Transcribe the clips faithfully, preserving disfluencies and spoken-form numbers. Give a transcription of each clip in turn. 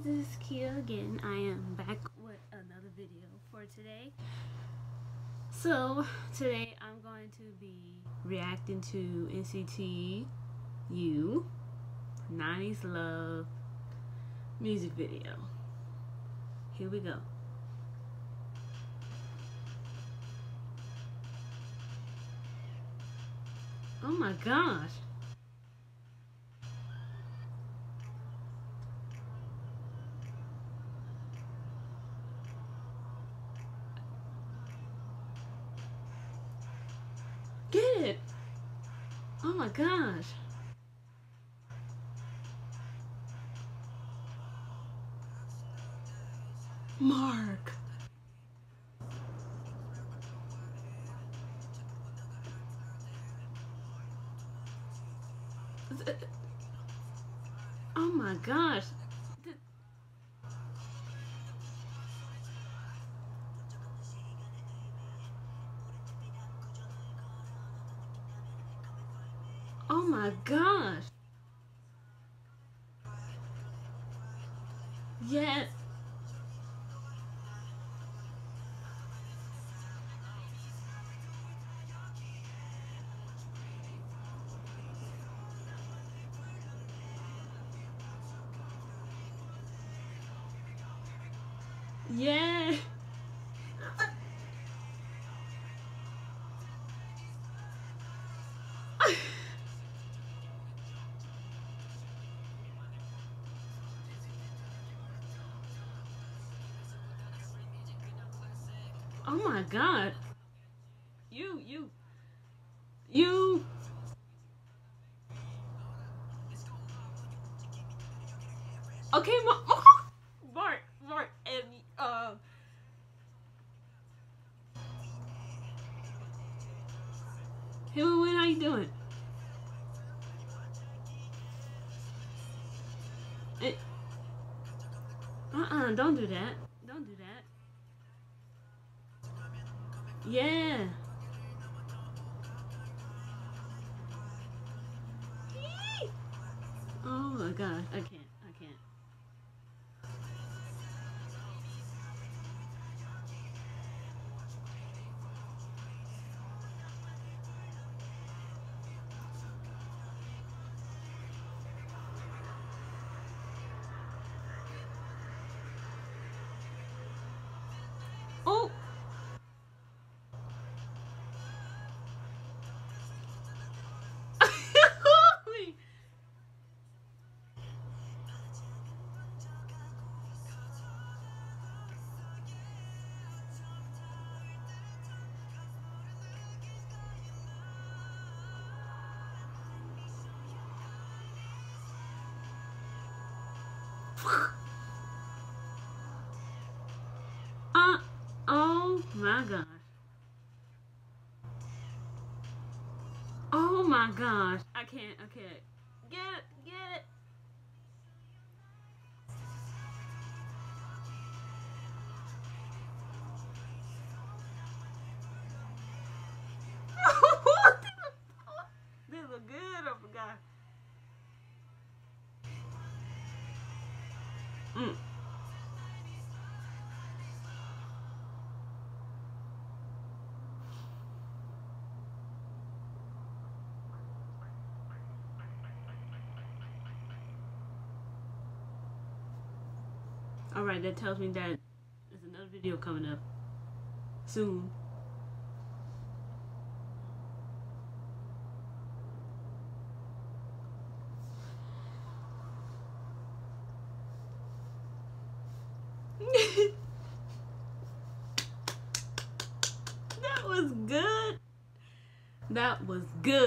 this is Kia again. I am back with another video for today. So today I'm going to be reacting to N C T U nineties Love music video. Here we go. Oh my gosh. Get it! Oh my gosh. Mark. Oh my gosh. Oh my gosh. Yes. Yeah. Oh my god. You, you, you. Okay, Mark, Mark, Mark, and, uh, hey, what are you doing? It, uh-uh, don't do that. Don't do that. Yeah. Oh my god, I can't, I can't. Oh! Uh, oh my gosh. Oh my gosh. I can't, I can't. Get it, get it. They look good, I forgot. Mm. Alright, that tells me that there's another video coming up soon. That was good. That was good.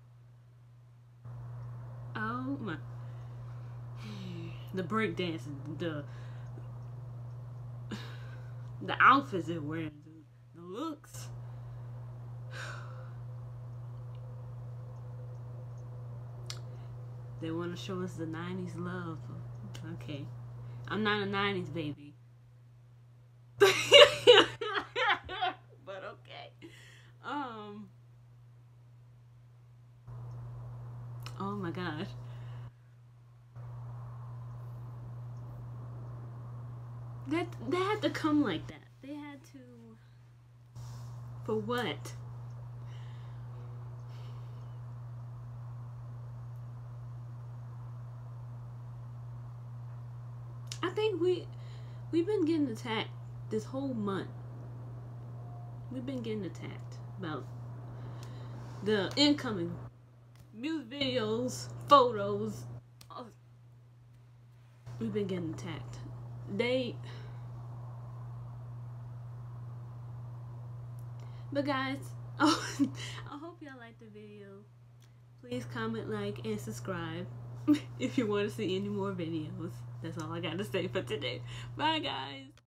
Oh my. The breakdancing, the the outfits they're wearing, the, the looks. They want to show us the nineties love. Okay. I'm not a nineties baby. But okay. Um. Oh my gosh. That they had to come like that. They had to. For what? I think we we've been getting attacked this whole month. We've been getting attacked about the incoming music videos, photos. We've been getting attacked. They. But guys, oh, I hope y'all liked the video. Please comment, like, and subscribe if you want to see any more videos. That's all I got to say for today. Bye, guys.